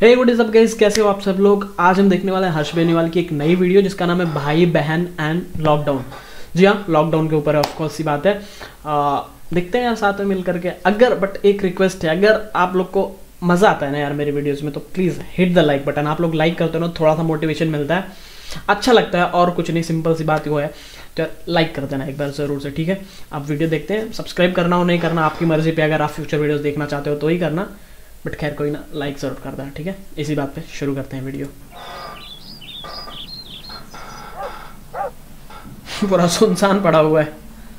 हे good सब guys, कैसे हो आप सब लोग। आज हम देखने वाले हैं हर्ष बेनीवाल की एक नई वीडियो जिसका नाम है भाई बहन एंड लॉकडाउन। जी हाँ, लॉकडाउन के ऊपर है, ऑफकोर्स सी बात है। देखते हैं यार साथ में मिल करके। अगर बट एक रिक्वेस्ट है, अगर आप लोग को मज़ा आता है ना यार मेरी वीडियोस में, तो please hit the like button. आप लोग लाइक करते हो ना, थोड़ा सा मोटिवेशन मिलता है, अच्छा लगता है। और कुछ नहीं, सिंपल सी बात वो है, तो लाइक कर देना एक बार ज़रूर से, ठीक है। आप वीडियो देखते हैं, सब्सक्राइब करना हो नहीं करना आपकी मर्जी पे। अगर आप फ्यूचर वीडियोस देखना चाहते हो तो ही करना, बट खैर कोई ना, लाइक जरूर कर देना, ठीक है। इसी बात पे शुरू करते हैं वीडियो। पूरा सुनसान पड़ा हुआ है।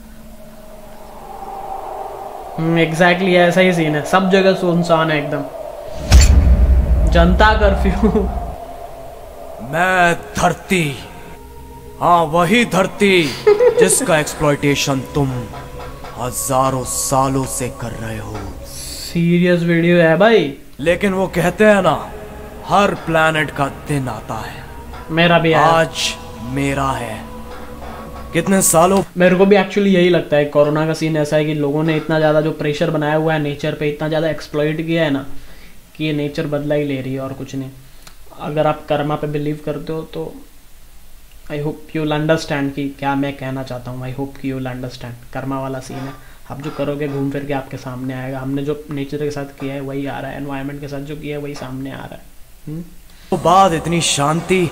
एग्जैक्टली ऐसा ही सीन है, सब जगह सुनसान है एकदम, जनता कर्फ्यू। मैं धरती, हाँ वही धरती जिसका एक्सप्लॉइटेशन तुम हजारों सालों से कर रहे हो। सीरियस वीडियो है भाई। लेकिन वो कहते हैं ना, हर प्लैनेट का दिन आता है। मेरा भी है। आज मेरा है। कितने सालों, मेरे को भी एक्चुअली यही लगता है। कोरोना का सीन ऐसा है कि लोगों ने इतना ज़्यादा जो प्रेशर बनाया हुआ है नेचर पे, इतना ज़्यादा एक्सप्लॉइट किया है ना, कि ये नेचर बदला ही ले रही है और कुछ नहीं। अगर आप कर्मा पे बिलीव करते हो तो I hope you will understand कि क्या मैं कहना चाहता हूँ। आई होप कि यू विल अंडरस्टैंड। कर्मा वाला सीन है, आप जो करोगे घूम फिर के आपके सामने आएगा। हमने जो नेचर के साथ किया है वही आ रहा है, एनवायरनमेंट के साथ जो किया है वही सामने आ रहा है। तो बाद इतनी शांति।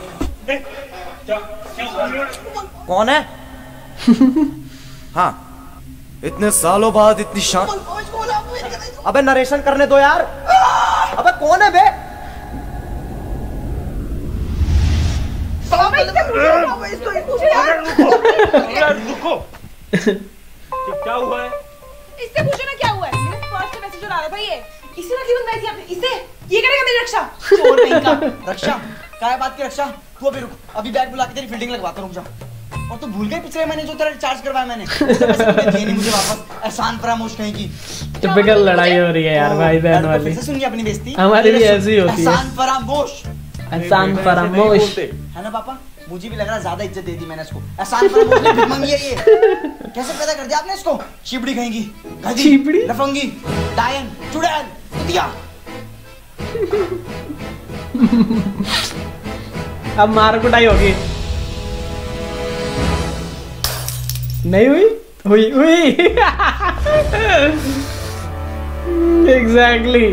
कौन है? हाँ, इतने सालों बाद इतनी शांति। अबे नरेशन करने दो यार। अबे कौन है बे? रुको। क्या हुआ है? इससे पूछो ना क्या हुआ है। मेरे फर्स्ट मैसेज आ रहा था, ये इसी ने बंदाई थी आपने। इसे ये करेगा मेरी रक्षा। चोर नहीं का रक्षा। क्या बात की रक्षा? तू अभी रुक, अभी बैग बुला के तेरी फील्डिंग लगवाता, रुक जा। और तू भूल गई पिछले महीने जो तेरा रिचार्ज करवाया मैंने, दिए नहीं मुझे वापस। एहसान फरामोश कहीं की। टिपिकल लड़ाई हो रही है यार भाई बहन वाली। फिर से सुनिए अपनी बेइज्जती। हमारी भी ऐसी होती है। एहसान फरामोश, एहसान फरामोश है ना पापा? मुझे भी लग रहा है ज्यादा इज्जत दे दी मैंने इसको। एहसान फरामोश ने भिख मांगी है ये। कैसे पैदा कर दिया आपने इसको? चिपड़ी कहेंगी, गधी, लफंगी, डायन, चुड़ैल, कुतिया। अब मार कुटाई होगी। नहीं हुई? हुई हुई। एग्जैक्टली।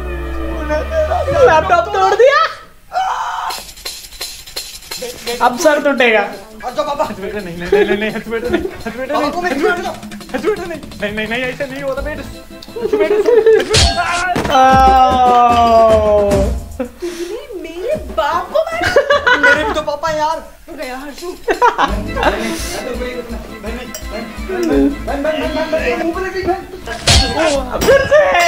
लैपटॉप तोड़ दिया, अब सर टूटेगा। जो पापा नहीं नहीं नहीं नहीं नहीं ऐसा नहीं होता बेटा। मेरे बाप को मारा। मेरे भी तो पापा यार। गया हर्षू। फिर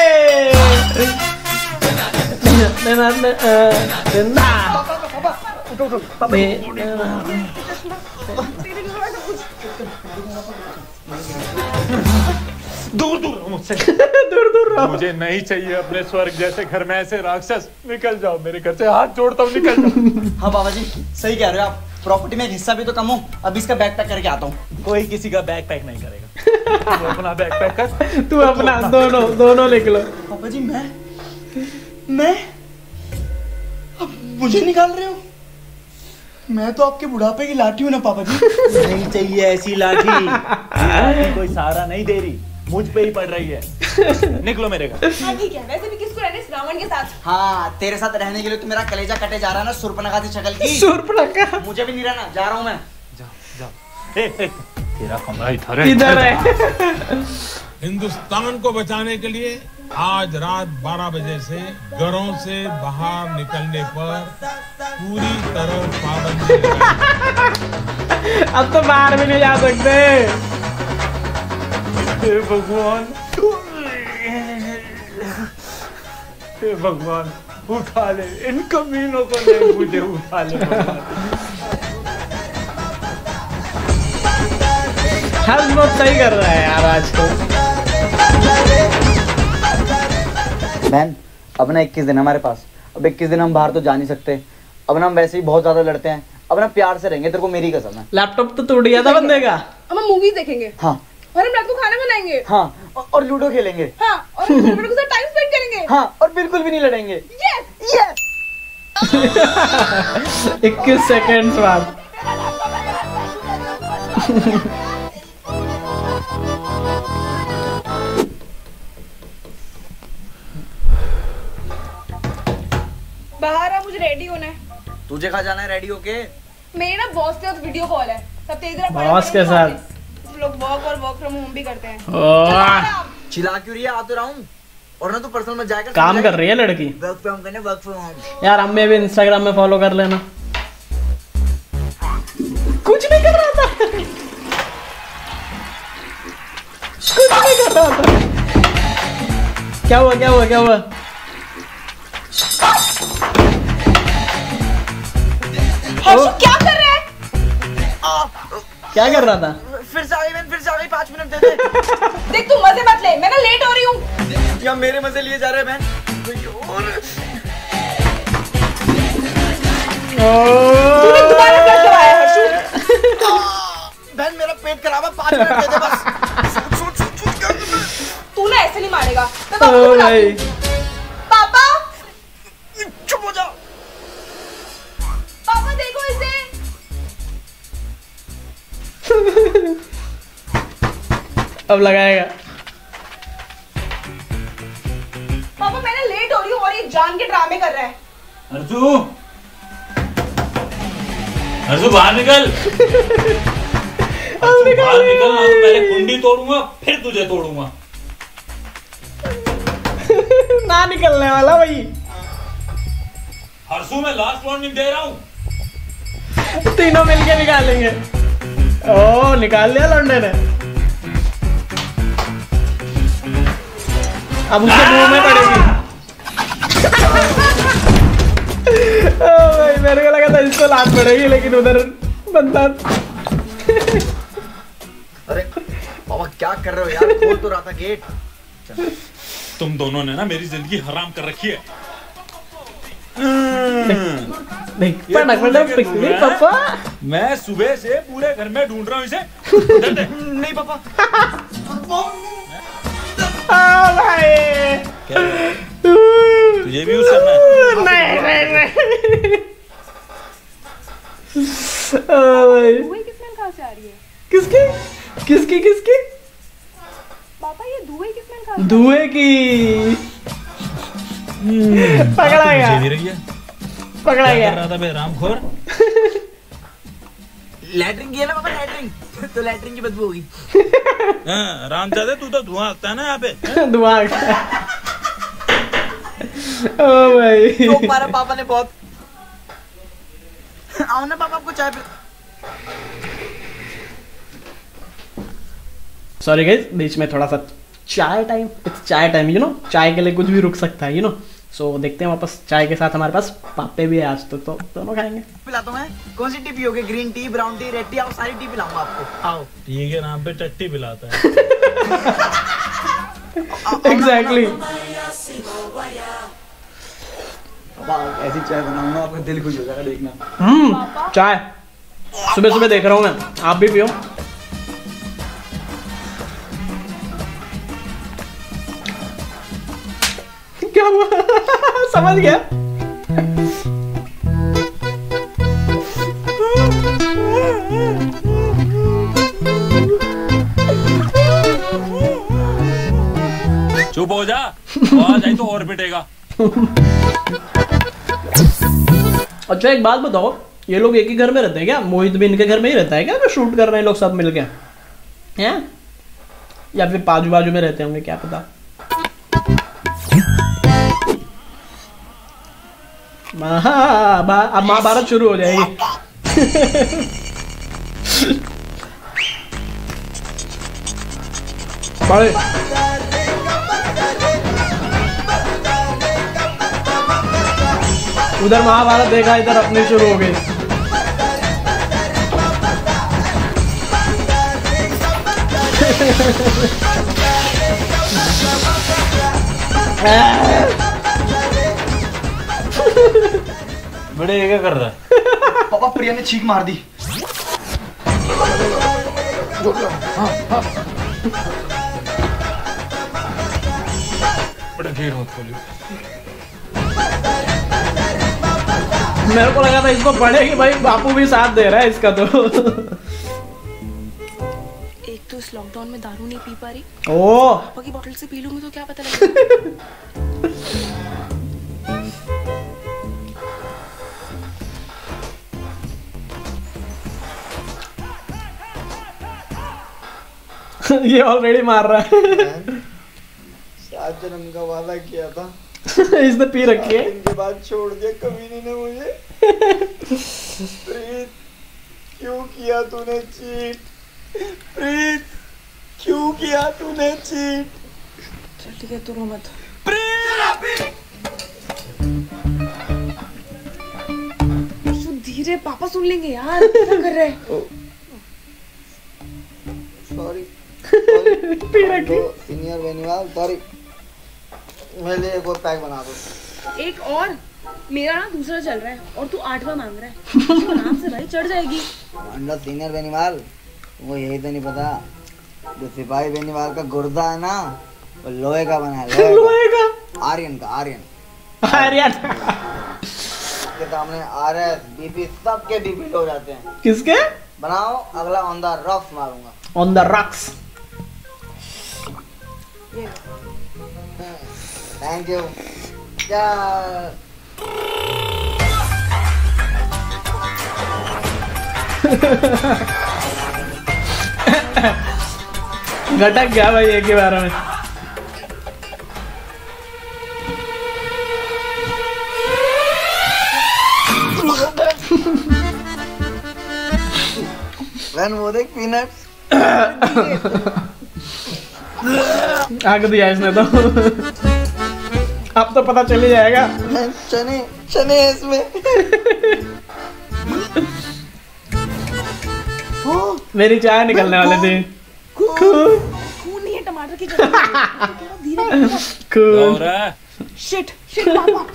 दूर दूर मुझसे। दूर दूर रहो। मुझे नहीं चाहिए अपने स्वर्ग जैसे घर में ऐसे राक्षस। निकल जाओ मेरे घर से, हाथ जोड़ता हूँ, निकल जाओ। हाँ बाबा जी सही कह रहे हो आप। प्रॉपर्टी में एक हिस्सा भी तो कम हो। अब इसका बैग पैक करके आता हूँ। कोई किसी का बैग पैक नहीं करेगा। तू अपना बैग पैक कर। तू अपना दोनों लिख लो। पापा जी मैं अब मुझे निकाल रहे हो? मैं तो आपके बुढ़ापे की लाठी हूँ ना पापा जी। नहीं चाहिए ऐसी लाठी। लाठी कोई सहारा नहीं दे रही, मुझ पे ही पड़ रही है। निकलो मेरे घर। हाँ ठीक है, वैसे भी किसको रहने रावण के साथ। हाँ तेरे साथ रहने के लिए तो मेरा कलेजा कटे जा रहा है ना, सुर्पनखा की शक्ल की। सुर्पनखा। मुझे भी नहीं रहना, जा रहा हूँ मैं। जाओ। तेरा कमरा इधर है। हिंदुस्तान को बचाने के लिए आज रात 12 बजे से घरों से बाहर निकलने पर पूरी तरह पाबंदी लगाई। अब तो बाहर भी नहीं जा सकते। हे भगवान, हे भगवान उठा ले इन कमीनों को, नहीं मुझे उठा ले। हर बहुत सही कर रहा है यार आज तो। बहन अब ना 21 दिन हमारे पास। अब 21 दिन हम बाहर तो जा नहीं सकते। अब ना हम वैसे ही बहुत ज्यादा लड़ते हैं। अब ना प्यार से रहेंगे, तेरे को मेरी कसम है। लैपटॉप तो टूट गया था बंदे का। हम मूवीज देखेंगे। हाँ। और हम रात को खाना बनाएंगे। हाँ, और लूडो खेलेंगे। हाँ, और हम के साथ टाइम स्पेंड करेंगे। हाँ, और बिल्कुल भी नहीं लड़ेंगे। Yes yes. 21 सेकंड बाद। बाहर आ, मुझे रेडी होना है। तुझे कहाँ जाना है रेडी होके? मेरी ना बॉस के साथ वीडियो कॉल है, सब तेज रहा। बॉस के साथ लोग वर्क और वर्क फ्रॉम होम भी करते हैं। चिल्ला क्यों रही है? आ तो रहा हूँ। और ना तू पर्सनल में जाएगा, काम कर रही है लड़की। वर्क फ्रॉम करने, वर्क फ्रॉम होम। यार हमें भी इंस्टाग्राम में फॉलो कर लेना। कुछ नहीं कर रहा था, कुछ नहीं कर रहा था। क्या हुआ क्या हुआ क्या हुआ? हर्षु क्या कर रहा है? क्या कर रहा था? फिर से आ गई बहन, फिर से आ गई। 5 मिनट दे दे। देख तू मजे मत ले, मैं ना लेट हो रही हूँ। या मेरे मजे लिए जा रहे हैं बहन। तूने दोबारा क्या करवाया है हर्षु? बहन मेरा पेट खराब है, 5 मिनट दे दे बस। तू ना ऐसे नहीं मारेगा, मैं पापा को बुलाती हूँ। पापा, चुप हो जा। पापा देखो इसे। अब लगाएगा। पापा मैं ना लेट हो रही हूँ और ये जान के ड्रामे कर रहा है। हर्षु, हर्षु बाहर निकल। हर्षु बाहर निकल, ना तो पहले कुंडी तोड़ूंगा फिर तुझे तोड़ूंगा। ना निकलने वाला भाई। हर्षु मैं लास्ट वार्निंग दे रहा हूँ। तीनों मिलके निकालेंगे। ओ निकाल लिया लौंडे ने। अब उसके मुंह में पड़ेगी। ओ भाई मेरे को लगा था इसको लात पड़ेगी, लेकिन उधर बंदा। अरे पापा क्या कर रहे हो यार? खोल तो रहा था गेट। तुम दोनों ने ना मेरी जिंदगी हराम कर रखी है। देख पिकनिक पापा। मैं सुबह से पूरे घर में ढूंढ रहा हूँ इसे। नहीं पापा। भाई तुझे भी यूज करना है? नहीं। भाई धुएं की स्मेल कहाँ से आ रही है? किसकी किसकी किसकी? पापा ये धुएं की स्मेल कहाँ से? धुएं की। पकड़ा गया, पकड़ा गया। कर रहा था बेरामखोर। लैटरिन की है ना पापा, लैटरिन। तो लैटरिन की बदबू होगी। रामजादे तू तो धुआं आता है ना यहाँ पे। धुआं। ओ भाई तो हमारा पापा ने बहुत। आओ ना पापा, आपको चाय पे। सॉरी गाइस, बीच में थोड़ा सा चाय time. It's chai time, you know. चाय के लिए कुछ भी रुक सकता है, यू नो। सो देखते हैं वापस चाय के साथ हमारे पास पापे भी है आज, तो दोनों खाएंगे। पिलाता हूँ मैं। कौन सी टी पियोगे? Green tea, brown tea, red tea? आओ सारी टी पिलाऊंगा आपको। आओ। टी के नाम पे टट्टी पिलाता है। एग्जैक्टली। ऐसी चाय बनाऊंगा, आपका दिल खुश हो जाएगा देखना। चाय सुबह सुबह देख रहा हूँ मैं, आप भी पियो। क्या हुआ? समझ गया। चुप हो जा, आवाज आई तो और पिटेगा। अच्छा एक बात बताओ, ये लोग एक ही घर में रहते हैं क्या? मोहित भी इनके घर में ही रहता है क्या? जो शूट कर रहे हैं लोग सब मिलके हैं, या फिर बाजू बाजू में रहते होंगे, क्या पता। अब महाभारत शुरू हो जाएगी। बड़े उधर महाभारत देखा, इधर अपनी शुरू हो गई। बड़े ये क्या कर रहा है? पापा प्रिया ने छींक मार दी। बड़ा गेट मत खोलियो। मेरे को लगा था इसको पढ़ेगी भाई, बापू भी साथ दे रहा है इसका तो। एक तो इस लॉकडाउन में दारू नहीं पी पा रही, ओ पापा की बोतल से पी लूंगी तो क्या पता लगेगा। ये ऑलरेडी मार रहा है। 7 जन्म का वादा किया था, इसने पी रखी है। इनके बाद छोड़ दिया कमीने ने मुझे। प्रीत क्यों किया तूने चीट? प्रीत क्यों किया तूने चीट? चल ठीक है, तू रो मत। धीरे, पापा सुन लेंगे यार, क्या कर रहे हैं? सॉरी पी रखी। Senior Beniwal, sorry. मेरे लिए एक और पैक बना दो। एक और? मेरा ना दूसरा चल रहा है और तू 8वां मांग रहा है। तो आराम से भाई, चढ़ जाएगी। अंडा सीनियर बेनीवाल, वो यही तो नहीं पता, जो सिपाही बेनीवाल का गुर्दा है ना, वो लोहे का बना है। लोहे का? आर्यन का, आर्यन। के सामने आरएस बीपी सबके बीपी हो जाते हैं। किसके? बनाओ, अगला ऑन द रॉक्स मारूंगा। On the rocks. Thank you. क्या घटक गया भाई एक ही बार में। वो देख पीनट्स आग दिया इसने तो। अब तो पता चल ही जाएगा। चने चने इसमें। मेरी चाय निकलने वाली थी। खून नहीं है टमाटर की जगह। धीरे खून। शिट शिट पापा।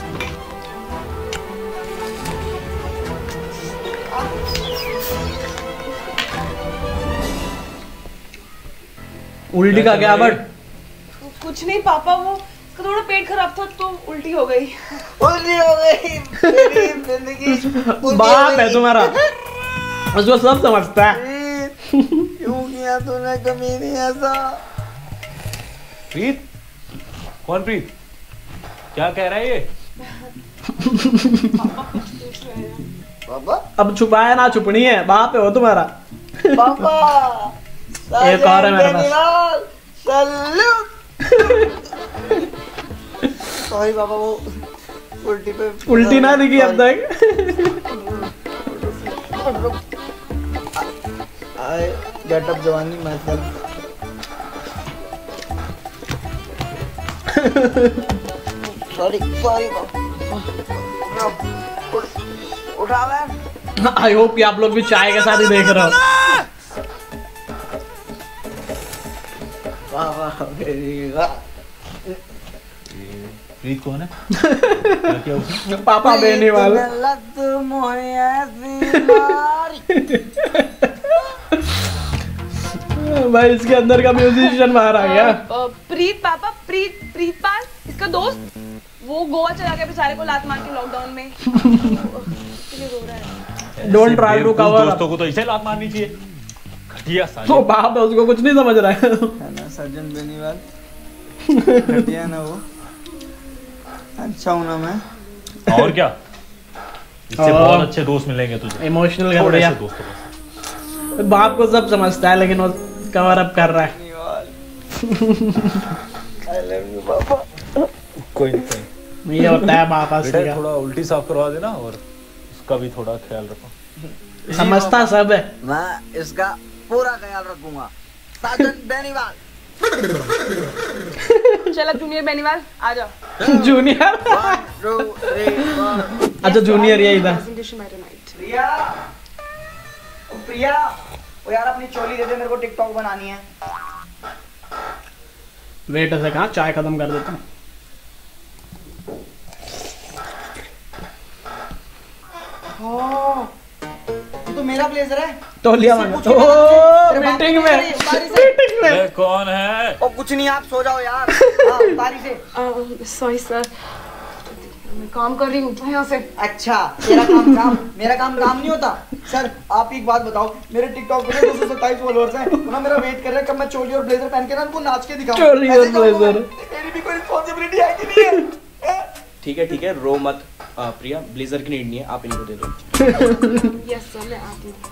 उल्टी का क्या बट? कुछ नहीं पापा, वो उसका थोड़ा पेट खराब था तो उल्टी हो गई। उल्टी हो गई। मेरी जिंदगी बाप है तुम्हारा, उसको सब समझता है। क्यों किया तूने कमीनी ऐसा? प्रीत? कौन प्रीत? क्या कह रहा है ये? पापा अब छुपाया ना छुपनी है, बाप है वो तुम्हारा। पापा एक और है मेरे पास। सॉरी पापा, वो उल्टी पे उल्टी ना दिखी अब तक। आई गेट अप जवानी माय सेल्फ। सॉरी सॉरी पापा, उठा ले। आई होप कि आप लोग भी चाय के साथ ही देख रहे हो। प्रीत कौन है? क्या उसने? पापा बेनीवाल। भाई इसके अंदर का म्यूजिशियन बाहर आ गया। प्रीत पापा, प्रीत पाल इसका दोस्त, वो गोवा चला गया बेचारे को लात मार के लॉकडाउन में। इसलिए रो रहा है। Don't try to cover. दोस्तों को तो इसे लात मारनी चाहिए। घटिया साले। तो बाप है, उसको कुछ नहीं समझ रहा है ना सज्जन बेनीवाल। घटिया ना वो, अच्छा हूं ना मैं। और क्या, इससे बहुत अच्छे दोस्त मिलेंगे तुझे। इमोशनल कर दिया दोस्तों। बाप को सब समझता है लेकिन वो कवर अप कर रहा है। आई लव यू पापा। कोई नहीं, ये होता है बाप असली का। थोड़ा उल्टी साफ करवा देना और उसका भी थोड़ा ख्याल रखो। समझता सब है। मैं इसका पूरा ख्याल रखूंगा। साजन बेनीवाल। चला जूनियर बेनीवाल आ जाओ। जूनियर? 1 2 3 4। अच्छा जूनियर ये इधर। प्रिया, ओ प्रिया, ओ यार अपनी चोली दे दे, मेरे को टिकटॉक बनानी है। वेट से कहा चाय खत्म कर देता हूँ। ये तो मेरा ब्लेजर है। तो लिया मैंने। पूछो ओ तेरे बाप मीटिंग को में, तेरी बारी से। मीटिंग में। ये कौन है? ओ कुछ नहीं, आप सो जाओ यार। हाँ बारी से। सॉरी सर, काम कर रही हूँ यहाँ से। अच्छा तेरा काम काम, मेरा काम काम नहीं होता। सर आप एक बात बताओ, मेरे टिकटॉक पे 227 फॉलोअर्स हैं, वो ना मेरा वेट कर रहे हैं कब मैं चोली और ब्लेजर पहन के ना उनको नाच के दिखाऊं। चोली और ब्लेजर, मेरी भी कोई रिस्पांसिबिलिटी है कि नहीं है? ठीक है, रो मत प्रिया, ब्लेजर की नीड नहीं है, आप इनको दे दो। यस सर, मैं आती हूँ।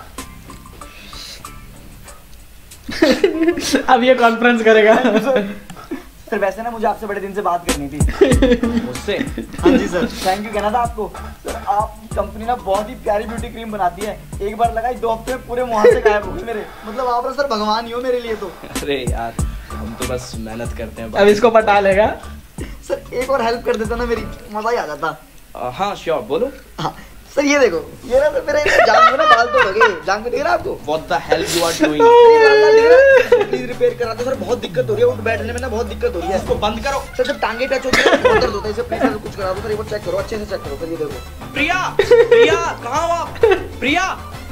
अब ये कॉन्फ्रेंस करेगा। सर वैसे ना मुझे आपसे बड़े दिन से बात करनी थी। मुझसे? हाँ जी सर, थैंक यू कहना था आपको। सर आपकी कंपनी ना बहुत ही प्यारी ब्यूटी क्रीम बनाती है, एक बार लगाई 2 हफ्ते में पूरे मुहां से गायब हो गए मेरे। मतलब आप ना सर भगवान ही हो मेरे लिए तो। अरे यार हम तो बस मेहनत करते हैं। अब इसको पटा लेगा। सर एक और हेल्प कर देता ना मेरी, मजा ही आ जाता। हाँ श्योर, बोलो। हाँ सर ये देखो, ये ना सर मेरे जान को ना बाल तो लगे, जान को दिख रहा है आपको? What the hell you are doing? Please repair करा दो सर, बहुत दिक्कत हो रही है, उठ बैठने में ना बहुत दिक्कत हो रही है। इसको बंद करो सर, जब टांगे टच होती है बहुत दर्द होता है, इसे प्लीज सर कुछ करा दो सर, एक बार चेक करो, अच्छे से चेक करो सर। ये देखो प्रिया कहाँ हो आप? Priya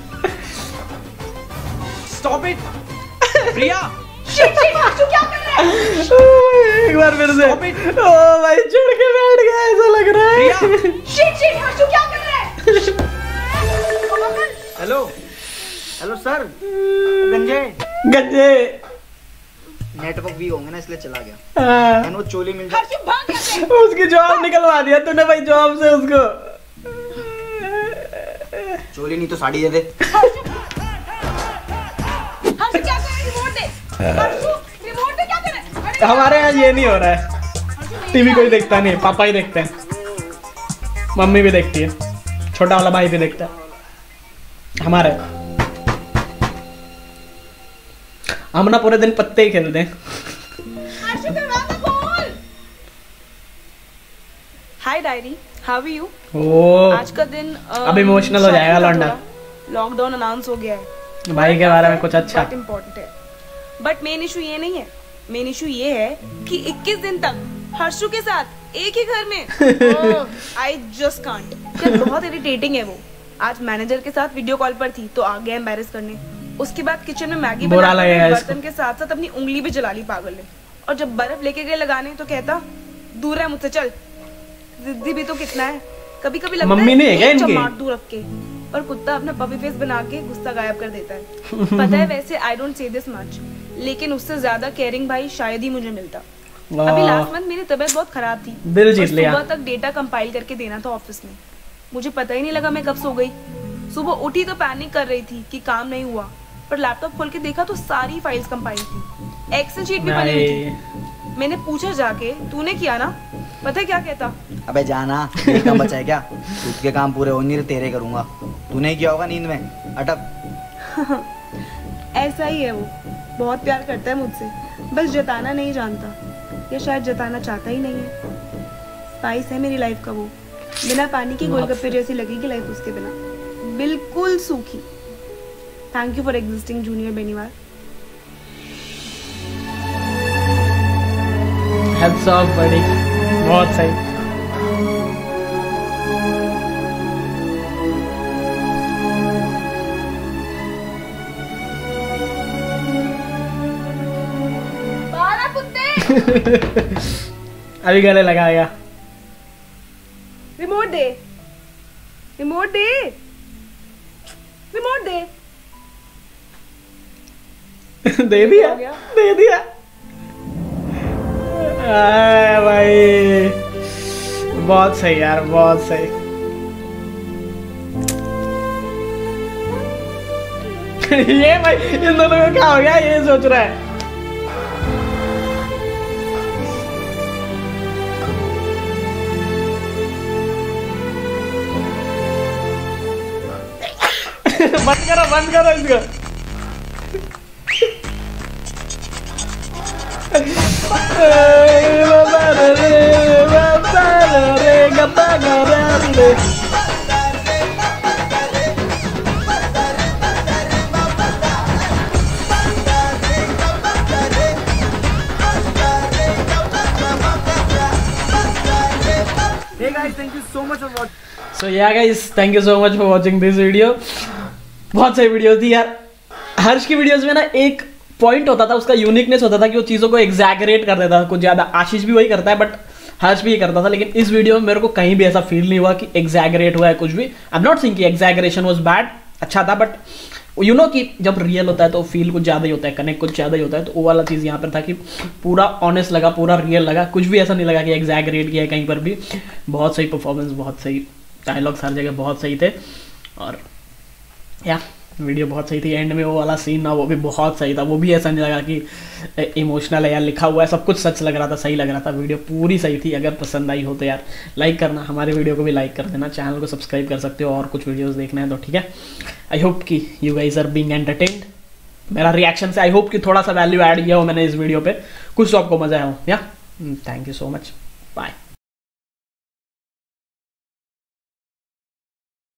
stop it. Priya shit Harshu क्या कर रहा है? एक बार फिर से। ओ भाई चढ़ के बैठ गया ऐसा लग रहा है। शिट हर्षू क्या कर रहा है? Hello sir. गंजे नेटवर्क भी होंगे ना इसलिए चला गया। हाँ। एंड वो चोली मिल जाए। हर्षू भाग यहाँ से। उसकी जॉब निकलवा दिया तूने भाई, जॉब से उसको। चोली नहीं तो साड़ी दे दे। हर्षू क्या कर रहा है? रिमोट दे। हर्षू रिमोट दे, क्या कर रहा है? अरे हमारे यहाँ ये नहीं हो रहा है, टीवी कोई देखता नहीं, पापा ही देखते हैं, मम्मी भी देखती है, छोटा वाला भाई भी देखता है। हमारे हम ना पूरे दिन पत्ते ही खेलते हैं। हर्षू दरवाजा खोल। Hi diary, how are you? ओ आज का दिन अब इमोशनल हो जाएगा लौंडा। लॉकडाउन अनाउंस हो गया है, भाई के बारे में कुछ अच्छा। बहुत इम्पोर्टेंट है। बट मेन इशू ये नहीं है, मेन इशू ये है कि 21 दिन तक हर्षू के साथ एक ही घर में। I just can't. बहुत इरिटेटिंग है वो। आज मैनेजर के साथ वीडियो कॉल पर थी तो आ गया एम्बैरेस करने। उसके बाद किचन में मैगी बुरा लगेगा इसको। बर्तन के साथ साथ अपनी उंगली भी जला ली पागल ने। और जब बर्फ लेके गए लगाने तो कहता दूर है मुझसे, चल। जिद्दी भी तो कितना है, कभी कभी लगता मम्मी नहीं है क्या एक इनकी? चमाट दूर रख के, और कुत्ता अपना पपी फेस बना के गुस्सा गायब कर देता है। पता है वैसे I don't say this much, लेकिन उससे ज्यादा केयरिंग भाई शायद ही मुझे मिलता। अभी लास्ट मंथ मेरी तबीयत बहुत खराब थी, दिल जीत लिया। सुबह तक डेटा कंपाइल करके देना था ऑफिस में। मुझे पता ही नहीं लगा मैं कब सो गई। सुबह उठी तो पैनिक कर रही थी कि काम नहीं हुआ, पर लैपटॉप खोल के देखा तो सारी फाइल्स कंपाइल थी, एक्सेल शीट भी बनी हुई थी। मैंने पूछा जाके, तूने किया ना? पता है क्या कहता? अबे जाना, ये काम बचा है क्या? खुद के काम पूरे हो नहीं रहे, तेरे करूंगा। तूने किया होगा नींद में, अटक। ऐसा ही है वो, बहुत प्यार करता है मुझसे, बस जताना नहीं जानता, या शायद जताना चाहता ही नहीं है। स्पाइस है मेरी लाइफ का वो, बिना पानी के गोलगप्पे जैसी लगेगी लाइफ उसके बिना, बिल्कुल सूखी। Thank you for existing junior Beniwal. Hats off बड़ी, बहुत सही। अभी गले लगाएगा। रिमोट दे, रिमोट दे, रिमोट दे। दे दिया, दे दिया। भाई बहुत सही यार, बहुत सही। ये भाई इन दोनों को क्या हो गया, ये सोच रहा है। बंद करो इसको। Hey guys, thank you so much for watching. So yeah guys, thank you so much for watching this video. बहुत सही वीडियो थी यार। हर्ष की वीडियोस में ना एक पॉइंट होता था, उसका यूनिकनेस होता था कि वो चीज़ों को एग्जैगरेट कर देता था कुछ ज़्यादा। आशीष भी वही करता है, बट हर्ष भी ये करता था, लेकिन इस वीडियो में मेरे को कहीं भी ऐसा फील नहीं हुआ कि एग्जैगरेट हुआ है कुछ भी। आई एम नॉट सेइंग कि एग्जैगरेशन वाज बैड, अच्छा था, बट यू नो कि जब रियल होता है तो फील कुछ ज़्यादा ही होता है, कनेक्ट कुछ ज़्यादा ही होता है। तो वो वाला चीज़ यहाँ पर था कि पूरा ऑनेस्ट लगा, पूरा रियल लगा, कुछ भी ऐसा नहीं लगा कि एग्जैगरेट किया है कहीं पर भी। बहुत सही परफॉर्मेंस, बहुत सही डायलॉग्स, हर जगह बहुत सही थे। और या वीडियो बहुत सही थी। एंड में वो वाला सीन ना, वो भी बहुत सही था। वो भी ऐसा नहीं लगा कि इमोशनल है या लिखा हुआ है, सब कुछ सच लग रहा था, सही लग रहा था। वीडियो पूरी सही थी। अगर पसंद आई हो तो यार लाइक करना, हमारे वीडियो को भी लाइक कर देना, चैनल को सब्सक्राइब कर सकते हो और कुछ वीडियोस देखना है तो ठीक है। आई होप कि you guys are being entertained. मेरा रिएक्शन से आई होप कि थोड़ा सा वैल्यू ऐड किया हो मैंने इस वीडियो पे, कुछ तो आपको मजा आया हो। या thank you so much, bye.